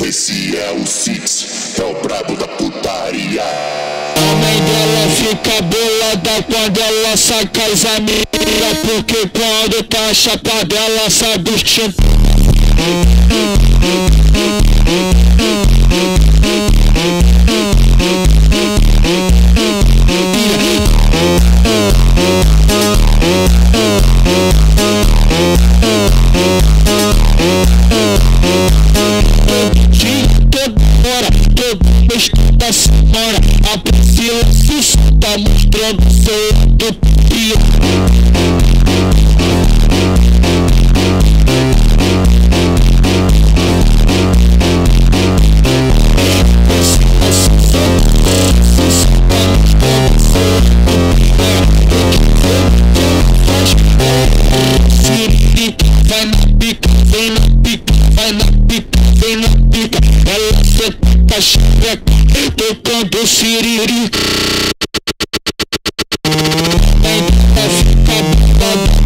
Esse é o Shyx, é o brabo da putaria. A mãe dela fica bolada quando ela saca as amigas, porque quando tá chapada ela sabe os tintos. Da semana, a Priscila se tá mostrando seu do pio. Vai na pica, vem na pica, vai na pica, vem na pica. Ela senta xereca, tocando siririca. Vai ficar